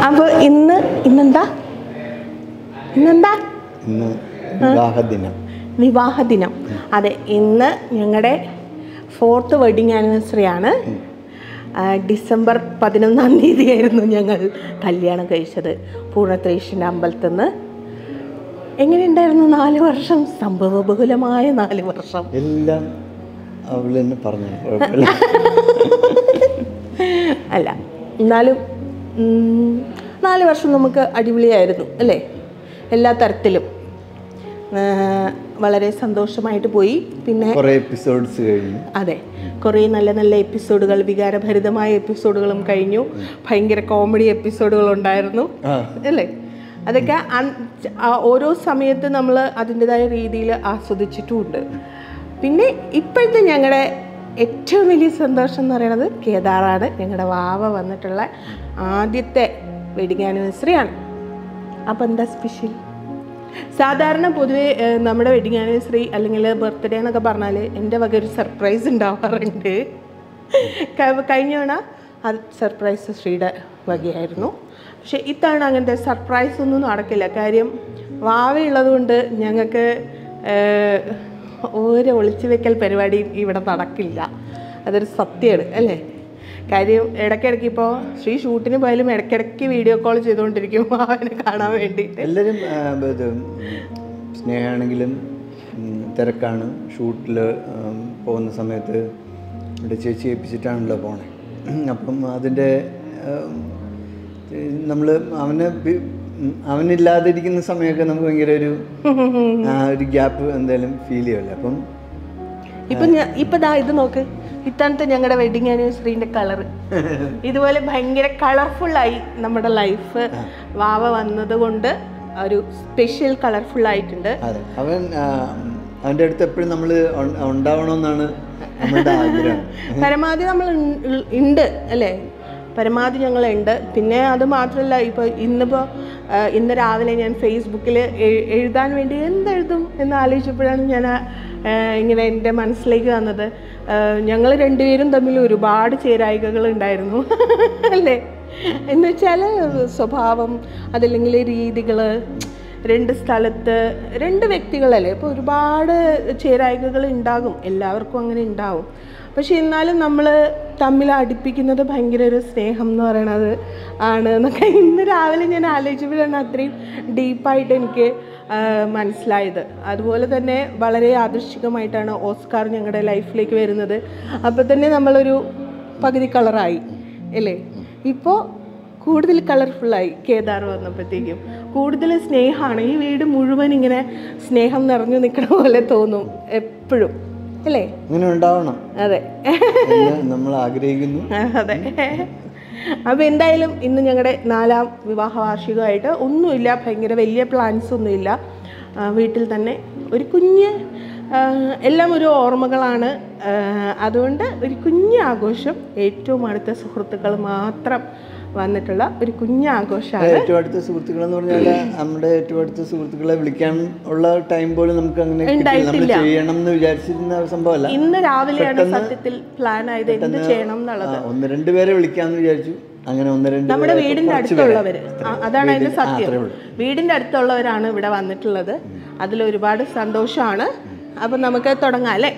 അപ്പോൾ ഇന്നെന്താ വിവാഹ ദിനം. അതെ, ഇന്ന് ഞങ്ങളുടെ 4th വെഡിങ് ആനിവേഴ്സറി ആണ്. ഡിസംബർ 11-ാം തീയതിയായിരുന്നു ഞങ്ങൾ കല്യാണം കഴിച്ചത് പൂർണ്ണത്രയീശൻ്റെ അമ്പലത്തിൽ നിന്ന്. എങ്ങനെയുണ്ടായിരുന്നു 4 വർഷം? സംഭവബഹുലമായ 4 വർഷം. എല്ലാം പറഞ്ഞു അല്ല, എന്നാലും 4 വർഷം നമുക്ക് അടിപൊളിയായിരുന്നു അല്ലേ? എല്ലാ തരത്തിലും വളരെ സന്തോഷമായിട്ട് പോയി. പിന്നെ കുറേ എപ്പിസോഡ്സ് കഴിഞ്ഞു. അതെ, കുറേ നല്ല നല്ല എപ്പിസോഡുകൾ, വികാരഭരിതമായ എപ്പിസോഡുകളും കഴിഞ്ഞു. ഭയങ്കര കോമഡി എപ്പിസോഡുകളുണ്ടായിരുന്നു അല്ലേ? അതൊക്കെ ഓരോ സമയത്ത് നമ്മൾ അതിൻ്റെതായ രീതിയിൽ ആസ്വദിച്ചിട്ടുമുണ്ട്. പിന്നെ ഇപ്പോഴത്തെ ഞങ്ങളുടെ ഏറ്റവും വലിയ സന്തോഷം എന്ന് പറയുന്നത് കേദാറാണ്. ഞങ്ങളുടെ വാവ വന്നിട്ടുള്ള ആദ്യത്തെ വെഡിങ് ആനിവേഴ്സറിയാണ്. അപ്പോൾ എന്താ സ്പെഷ്യൽ? സാധാരണ പൊതുവേ നമ്മുടെ വെഡിങ് ആനിവേഴ്സറി അല്ലെങ്കിൽ ബർത്ത്ഡേ എന്നൊക്കെ പറഞ്ഞാൽ എൻ്റെ വക ഒരു സർപ്രൈസ് ഉണ്ടാവാറുണ്ട്. കഴിഞ്ഞ തവണ അത് സർപ്രൈസ് ശ്രീയുടെ വകയായിരുന്നു. പക്ഷേ ഇത്തവണ അങ്ങനത്തെ സർപ്രൈസ് ഒന്നും നടക്കില്ല. കാര്യം വാവയുള്ളത് കൊണ്ട് ഞങ്ങൾക്ക് ഒരു ഒളിച്ചു വെക്കൽ പരിപാടിയും ഇവിടെ നടക്കില്ല. അതൊരു സത്യമാണ് അല്ലേ? കാര്യം ഇടയ്ക്കിടയ്ക്ക് ഇപ്പോൾ ശ്രീ ഷൂട്ടിന് പോയാലും ഇടയ്ക്കിടയ്ക്ക് വീഡിയോ കോൾ ചെയ്തുകൊണ്ടിരിക്കും അവനെ കാണാൻ വേണ്ടിയിട്ട്. എല്ലാവരും സ്നേഹമാണെങ്കിലും തിരക്കാണ്. ഷൂട്ടിൽ പോകുന്ന സമയത്ത് ഇവിടെ ചേച്ചി ഏൽപ്പിച്ചിട്ടാണല്ലോ പോണേ. അപ്പം അതിൻ്റെ നമ്മൾ അവനില്ലാതിരിക്കുന്ന സമയമൊക്കെ നമുക്ക് ഭയങ്കര ഒരു ഗ്യാപ്പ് എന്തായാലും ഫീൽ ചെയ്യുമല്ലോ. അപ്പം ഇപ്പം ദാ ഇത് നോക്ക്, ഇത്തവണത്തെ ഞങ്ങളുടെ വെഡിങ് ആനിവേഴ്സറിൻ്റെ കളറ് ഇതുപോലെ ഭയങ്കര കളർഫുള്ളായി. നമ്മുടെ ലൈഫ് വാവ വന്നത് കൊണ്ട് ഒരു സ്പെഷ്യൽ കളർഫുള്ളായിട്ടുണ്ട്. അതെ, അവൻ്റെ അടുത്ത് എപ്പോഴും നമ്മൾ ഉണ്ടാവണമെന്നാണ് നമ്മുടെ ആഗ്രഹം. പരമാവധി നമ്മൾ ഉണ്ട് അല്ലേ? പരമാവധി ഞങ്ങളുണ്ട്. പിന്നെ അത് മാത്രമല്ല, ഇന്ന് രാവിലെ ഞാൻ ഫേസ്ബുക്കിൽ എഴുതാൻ വേണ്ടി എന്തെഴുതും എന്ന് ആലോചിച്ചപ്പോഴാണ് ഞാൻ ഇങ്ങനെ എൻ്റെ മനസ്സിലേക്ക് വന്നത്. ഞങ്ങൾ രണ്ടുപേരും തമ്മിൽ ഒരുപാട് ചേരായികകൾ ഉണ്ടായിരുന്നു അല്ലേ? എന്ന് വെച്ചാൽ സ്വഭാവം, അതല്ലെങ്കിൽ രീതികൾ, 2 സ്ഥലത്ത് 2 വ്യക്തികളല്ലേ? അപ്പോൾ ഒരുപാട് ചേരായികകൾ ഉണ്ടാകും, എല്ലാവർക്കും അങ്ങനെ ഉണ്ടാവും. പക്ഷെ എന്നാലും നമ്മൾ തമ്മിൽ അടുപ്പിക്കുന്നത് ഭയങ്കര ഒരു സ്നേഹം എന്ന് പറയണത് ആണ് എന്നൊക്കെ ഇന്ന് രാവിലെ ഞാൻ ആലോചിച്ചപ്പോഴാണ് അത്രയും ഡീപ്പായിട്ട് എനിക്ക് മനസ്സിലായത്. അതുപോലെ തന്നെ വളരെ യാദൃശ്ചികമായിട്ടാണ് ഓസ്കാർ ഞങ്ങളുടെ ലൈഫിലേക്ക് വരുന്നത്. അപ്പോൾ തന്നെ നമ്മളൊരു പകുതി കളറായി അല്ലേ? ഇപ്പോൾ കൂടുതൽ കളർഫുള്ളായി. കേദാർ വന്നപ്പോഴത്തേക്കും കൂടുതൽ സ്നേഹമാണ്. ഈ വീട് മുഴുവൻ ഇങ്ങനെ സ്നേഹം നിറഞ്ഞു നിൽക്കണ പോലെ തോന്നും എപ്പോഴും അല്ലേ? അങ്ങനെ ഉണ്ടാവണം. അതെ, നമ്മൾ ആഗ്രഹിക്കുന്നു. അതെ. അപ്പോൾ എന്തായാലും ഇന്ന് ഞങ്ങളുടെ 4ാം വിവാഹ വാർഷികമായിട്ട് ഒന്നുമില്ല, ഭയങ്കര വലിയ പ്ലാൻസ് ഒന്നുമില്ല. വീട്ടിൽ തന്നെ ഒരു കുഞ്ഞ്, എല്ലാം ഒരു ഓർമ്മകളാണ്. അതുകൊണ്ട് ഒരു കുഞ്ഞ് ആഘോഷം, ഏറ്റവും അടുത്ത സുഹൃത്തുക്കൾ മാത്രം വന്നിട്ടുള്ള ഒരു കുഞ്ഞാഘോഷമാണ്. ഏറ്റവും അടുത്ത സുഹൃത്തുക്കൾ എന്ന് പറഞ്ഞാൽ നമ്മുടെ ഏറ്റവും അടുത്ത സുഹൃത്തുക്കളെ വിളിക്കാൻ ഉള്ള ടൈം പോലും നമുക്ക് അങ്ങനെ ചെയ്യണം എന്ന് വിചാരിച്ചിരുന്ന സംഭവമല്ല. ഇന്ന് രാവിലെയാണ് സത്യത്തിൽ പ്ലാൻ ആയത് എന്ത് ചെയ്യണം എന്നുള്ളത്. 1-2 പേരെ വിളിക്കാമെന്ന് വിചാരിച്ചു. അങ്ങനെ 1-2 നമ്മുടെ വീടിൻ്റെ അടുത്തുള്ളവർ, അതാണ് അതിൻ്റെ സത്യം. വീടിൻ്റെ അടുത്തുള്ളവരാണ് ഇവിടെ വന്നിട്ടുള്ളത്. അതിലൊരുപാട് സന്തോഷമാണ്. അപ്പം നമുക്ക് തുടങ്ങാം അല്ലേ?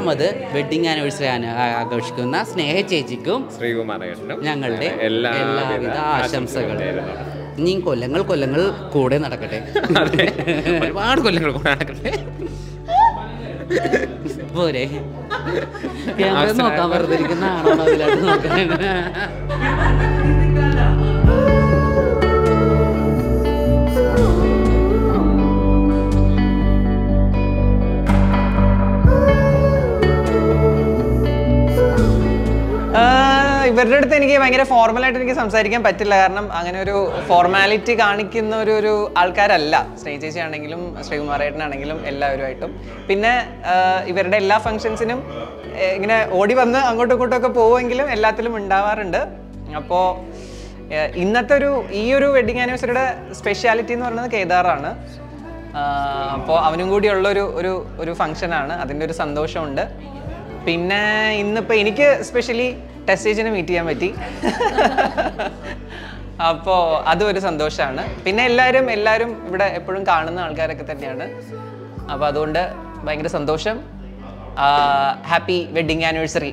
100ാമത് വെഡിങ് ആനിവേഴ്സറി ആഘോഷിക്കുന്ന സ്നേഹ ചേച്ചിക്കും ശ്രീകുമാരേട്ടനും ഞങ്ങളുടെ എല്ലാവിധ ആശംസകളും. ഇനിയും കൊല്ലങ്ങൾ കൂടെ നടക്കട്ടെ, ഒരുപാട് കൊല്ലങ്ങൾ കൂടെ നടക്കട്ടെ. പോരെ ക്യാമറ നോക്കാൻ വെറുതെ ഇരിക്കുന്ന ആണോ അതിലായിട്ട് നോക്കാൻ. ഇവരുടെ അടുത്ത് എനിക്ക് ഭയങ്കര ഫോർമലായിട്ട് എനിക്ക് സംസാരിക്കാൻ പറ്റില്ല. കാരണം അങ്ങനെ ഒരു ഫോർമാലിറ്റി കാണിക്കുന്ന ഒരു ആൾക്കാരല്ല സ്നേഹ ചേച്ചി ആണെങ്കിലും ശ്രീകുമാരേട്ടനാണെങ്കിലും എല്ലാവരുമായിട്ടും. പിന്നെ ഇവരുടെ എല്ലാ ഫങ്ഷൻസിനും ഇങ്ങനെ ഓടി വന്ന് അങ്ങോട്ടും ഇങ്ങോട്ടും ഒക്കെ പോവുമെങ്കിലും എല്ലാത്തിലും ഉണ്ടാവാറുണ്ട്. അപ്പോൾ ഇന്നത്തെ ഈ ഒരു വെഡിങ് ആനിവേഴ്സറിയുടെ സ്പെഷ്യാലിറ്റി എന്ന് പറയുന്നത് കേദാറാണ്. അപ്പോൾ അവനും കൂടിയുള്ള ഒരു ഫങ്ഷനാണ്, അതിൻ്റെ ഒരു സന്തോഷമുണ്ട്. പിന്നെ ഇന്നിപ്പോൾ എനിക്ക് സ്പെഷ്യലി ടെസ്റ്റ് ചേച്ചിനെ മീറ്റ് ചെയ്യാൻ പറ്റി. അപ്പോൾ അതും ഒരു സന്തോഷമാണ്. പിന്നെ എല്ലാവരും ഇവിടെ എപ്പോഴും കാണുന്ന ആൾക്കാരൊക്കെ തന്നെയാണ്. അപ്പോൾ അതുകൊണ്ട് ഭയങ്കര സന്തോഷം. Happy wedding anniversary.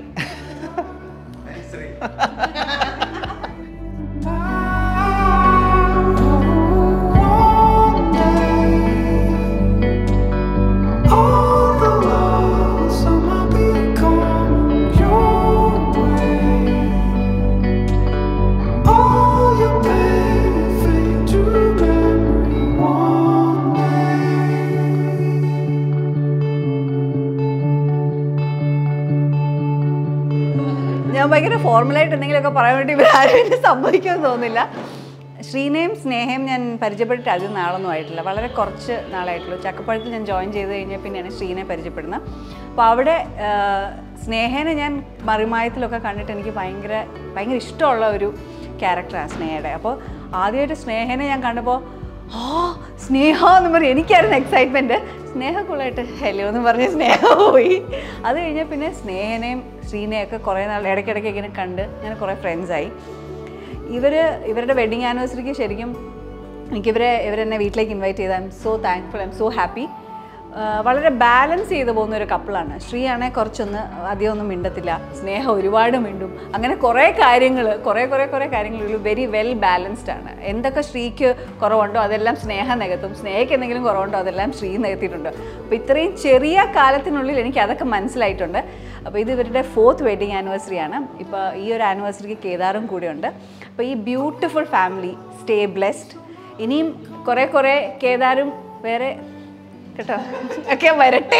ഞാൻ ഭയങ്കര ഫോർമലായിട്ട് എന്തെങ്കിലുമൊക്കെ പറയാൻ വേണ്ടി ആരും എന്നെ സമ്മതിക്കുമെന്ന് തോന്നുന്നില്ല. ശ്രീനയും സ്നേഹയും ഞാൻ പരിചയപ്പെട്ടിട്ട് അധികം നാളൊന്നും ആയിട്ടില്ല, വളരെ കുറച്ച് നാളായിട്ടുള്ളൂ. ചക്കപ്പഴത്തിൽ ഞാൻ ജോയിൻ ചെയ്ത് കഴിഞ്ഞാൽ പിന്നെയാണ് ശ്രീനെ പരിചയപ്പെടുന്നത്. അപ്പോൾ അവിടെ സ്നേഹനെ ഞാൻ മറിമായത്തിലൊക്കെ കണ്ടിട്ട് എനിക്ക് ഭയങ്കര ഇഷ്ടമുള്ള ഒരു ക്യാരക്ടറാണ് സ്നേഹയുടെ. അപ്പോൾ ആദ്യമായിട്ട് സ്നേഹനെ ഞാൻ കണ്ടപ്പോൾ സ്നേഹ എന്ന് പറയും, എനിക്കായിരുന്നു എക്സൈറ്റ്മെൻറ്റ്. സ്നേഹക്കുള്ളായിട്ട് ഹലോ എന്ന് പറഞ്ഞ് സ്നേഹ പോയി. അത് കഴിഞ്ഞാൽ പിന്നെ സ്നേഹനെയും ശ്രീനെയൊക്കെ കുറേ നാൾ ഇടയ്ക്കിടയ്ക്ക് ഇങ്ങനെ കണ്ട് അങ്ങനെ കുറേ ഫ്രണ്ട്സായി. ഇവരുടെ വെഡിങ് ആനിവേഴ്സറിക്ക് ശരിക്കും ഇവരെന്നെ വീട്ടിലേക്ക് ഇൻവൈറ്റ് ചെയ്ത് I'm so thankful, I'm so happy. വളരെ ബാലൻസ് ചെയ്ത് പോകുന്ന ഒരു കപ്പിളാണ്. ശ്രീ ആണെങ്കിൽ കുറച്ചൊന്ന് അധികമൊന്നും മിണ്ടത്തില്ല, സ്നേഹം ഒരുപാട് മിണ്ടും. അങ്ങനെ കുറേ കാര്യങ്ങൾ വെരി വെൽ ബാലൻസ്ഡ് ആണ്. എന്തൊക്കെ ശ്രീക്ക് കുറവുണ്ടോ അതെല്ലാം സ്നേഹ നികത്തും, സ്നേഹയ്ക്ക് എന്തെങ്കിലും കുറവുണ്ടോ അതെല്ലാം ശ്രീ നികത്തിയിട്ടുണ്ട്. അപ്പോൾ ഇത്രയും ചെറിയ കാലത്തിനുള്ളിൽ എനിക്ക് അതൊക്കെ മനസ്സിലായിട്ടുണ്ട്. അപ്പോൾ ഇത് ഇവരുടെ 4th വെഡിങ് ആനിവേഴ്സറി ആണ്. ഇപ്പോൾ ഈ ഒരു ആനിവേഴ്സറിക്ക് കേദാറും കൂടെയുണ്ട്. അപ്പോൾ ഈ ബ്യൂട്ടിഫുൾ ഫാമിലി സ്റ്റേ ബ്ലെസ്ഡ്. ഇനിയും കുറേ കേദാറും വേറെ കേട്ടോ ഒക്കെ വരട്ടെ.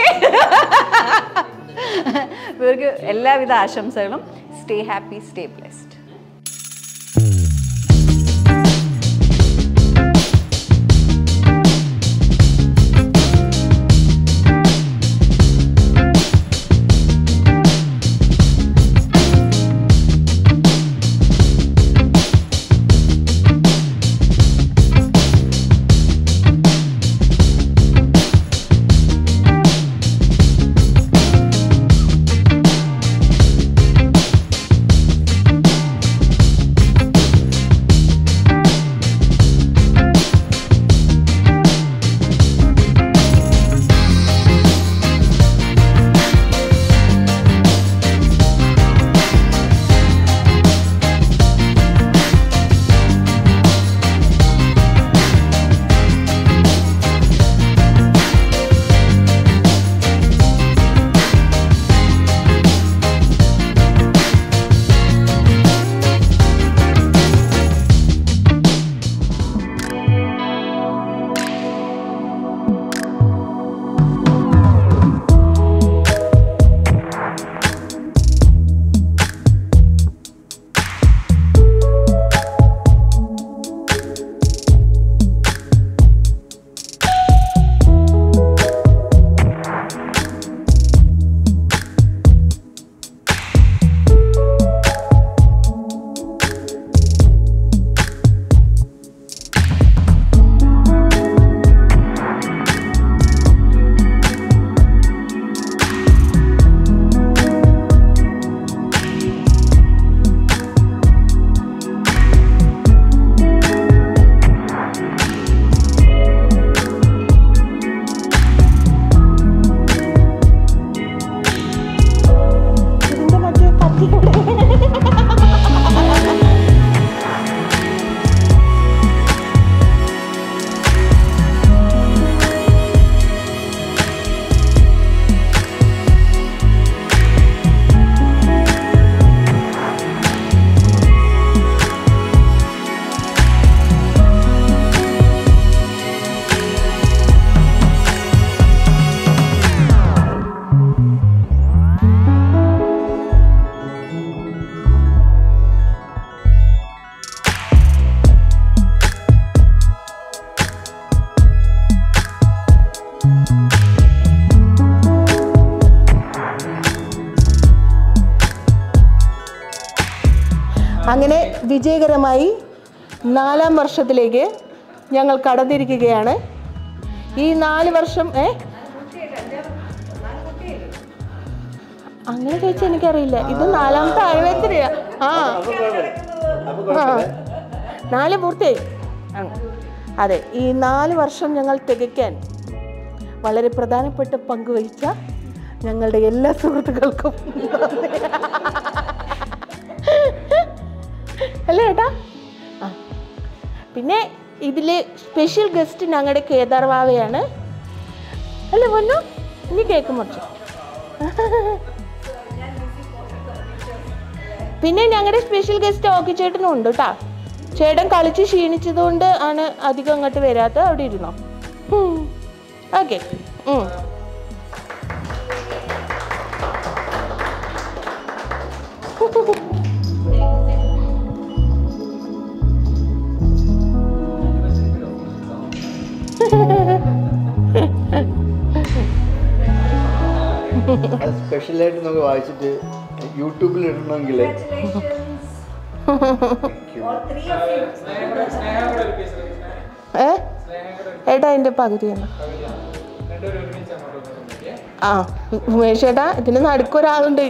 ഇവർക്ക് എല്ലാവിധ ആശംസകളും. Stay happy, stay blessed. വിജയകരമായി 4ാം വർഷത്തിലേക്ക് ഞങ്ങൾ കടന്നിരിക്കുകയാണ്. ഈ 4 വർഷം അങ്ങനെ ചോദിച്ചാൽ എനിക്കറിയില്ല. ഇത് 4ാമത്തെ ആഴ്ചയാണ്. 4 പൂർത്തിയായി. അതെ, ഈ 4 വർഷം ഞങ്ങൾ തികയ്ക്കാൻ വളരെ പ്രധാനപ്പെട്ട പങ്കുവഹിച്ച ഞങ്ങളുടെ എല്ലാ സുഹൃത്തുക്കൾക്കും അല്ലേ ഏട്ടാ? പിന്നെ ഇതിലെ സ്പെഷ്യൽ ഗസ്റ്റ് ഞങ്ങളുടെ കേദാർ വാവയാണ് അല്ലേ പൊന്നു? ഇനി കേക്ക് മുറിച്ചു. പിന്നെ ഞങ്ങളുടെ സ്പെഷ്യൽ ഗസ്റ്റ് ഓക്കി ചേട്ടനും ഉണ്ട് കേട്ടാ. ചേട്ടൻ കളിച്ച് ക്ഷീണിച്ചതുകൊണ്ട് ആണ് അധികം അങ്ങോട്ട് വരാത്തത്. അവിടെ ഇരുന്നോ. ഓക്കെ. സ്പെഷ്യലായിട്ട് നമുക്ക് വായിച്ചിട്ട് യൂട്യൂബിൽ ഇടണമെങ്കിൽ ഏട്ടാ എൻ്റെ പകുതി തന്നെ. ഉമേഷ് ഏട്ടാ, ഇതിന് നടുക്കൊരാളുണ്ട്.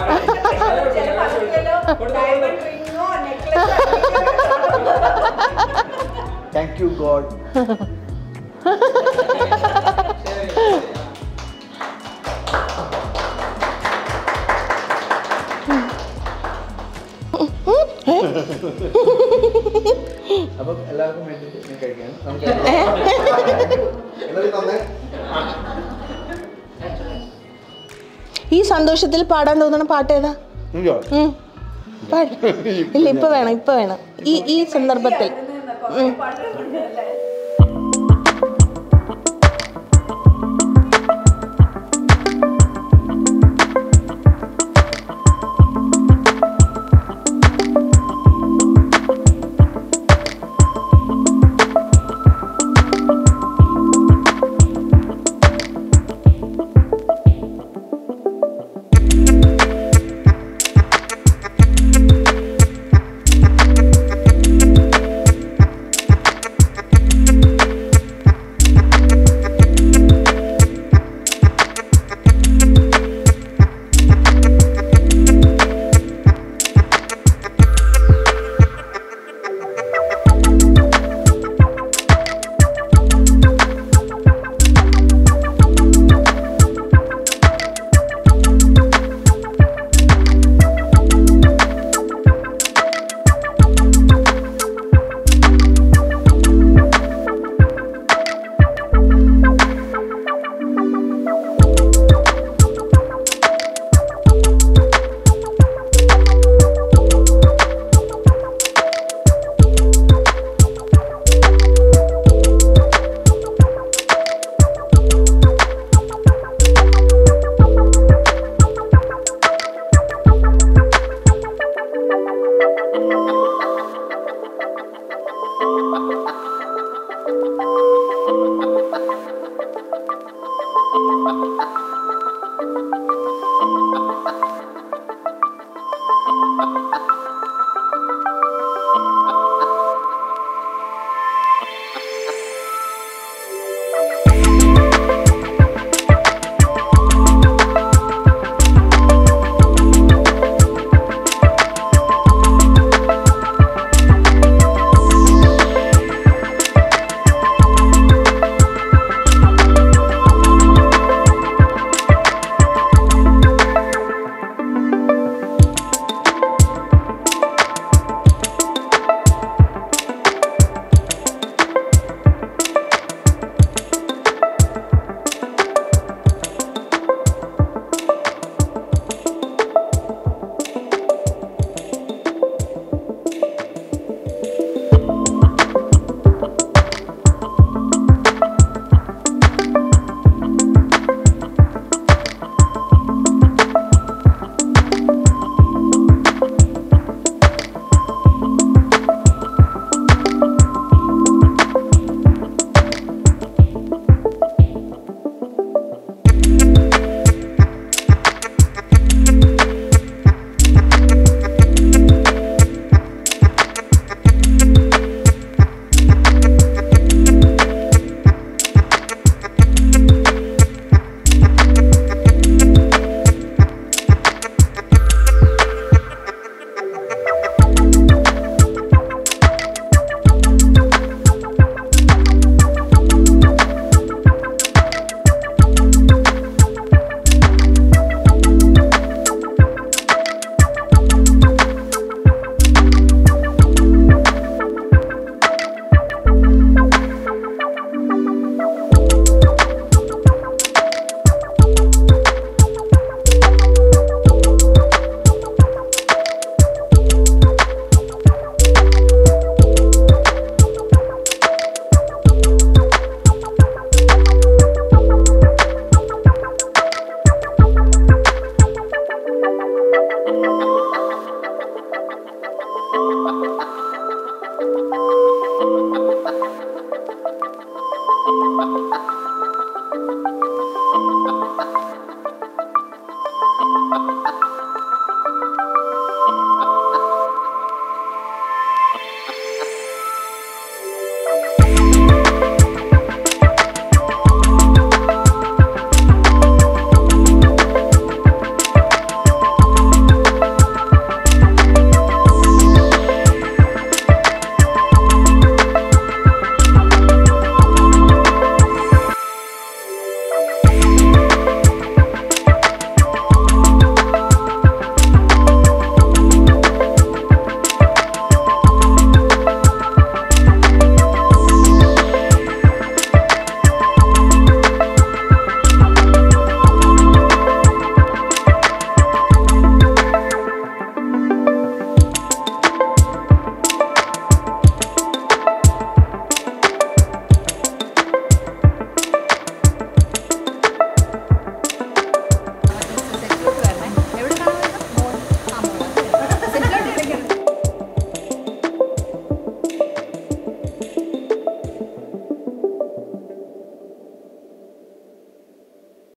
Thank you God. അപ്പം എല്ലാവർക്കും വേണ്ടി കഴിക്കാൻ ഈ സന്തോഷത്തിൽ പാടാൻ തോന്നണ പാട്ട് ഏതാ? ഇല്ല, ഇപ്പൊ വേണം. ഈ സന്ദർഭത്തിൽ